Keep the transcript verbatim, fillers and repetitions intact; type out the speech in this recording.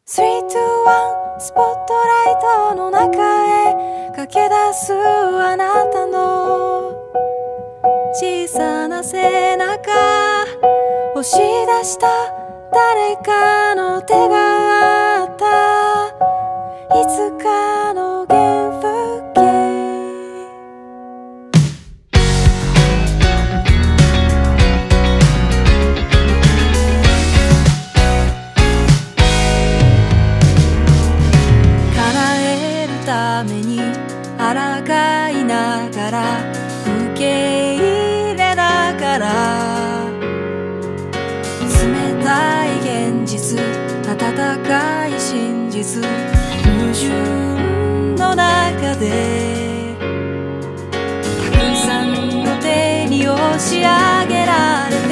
スリー、ツー、ワン スポットライトの中へ駆け出すあなたの小さな背中、押し出した誰かの手があった、いつかの原風景。ために抗いながら受け入れながら、冷たい現実、温かい真実、矛盾の中でたくさんの手に押し上げられ